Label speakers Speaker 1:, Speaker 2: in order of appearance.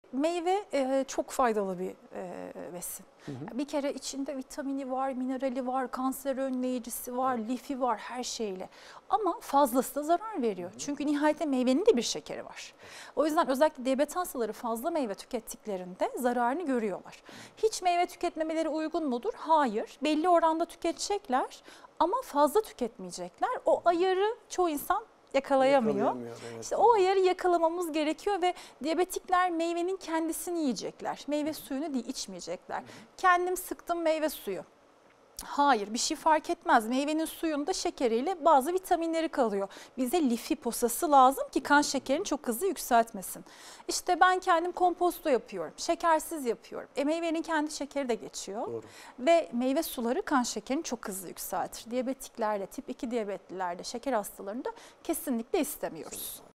Speaker 1: meyve çok faydalı bir besin.
Speaker 2: Hı hı.
Speaker 1: Bir kere içinde vitamini var, minerali var, kanser önleyicisi var, lifi var, her şeyle. Ama fazlası da zarar veriyor. Çünkü nihayetinde meyvenin de bir şekeri var. O yüzden özellikle diyabet hastaları fazla meyve tükettiklerinde zararını görüyorlar. Hiç meyve tüketmemeleri uygun mudur? Hayır. Belli oranda tüketecekler ama fazla tüketmeyecekler. O ayarı çoğu insan yakalayamıyor.
Speaker 2: Evet.
Speaker 1: İşte o ayarı yakalamamız gerekiyor ve diyabetikler meyvenin kendisini yiyecekler. Meyve suyunu değil, içmeyecekler. Kendim sıktım meyve suyu. Hayır, bir şey fark etmez. Meyvenin suyunda şekeriyle bazı vitaminleri kalıyor. Bize lifi posası lazım ki kan şekerini çok hızlı yükseltmesin. İşte ben kendim komposto yapıyorum, şekersiz yapıyorum. Meyvenin kendi şekeri de geçiyor.
Speaker 2: Doğru.
Speaker 1: Ve meyve suları kan şekerini çok hızlı yükseltir. Diyabetiklerde, tip 2 diyabetlilerde, şeker hastalarında kesinlikle istemiyoruz.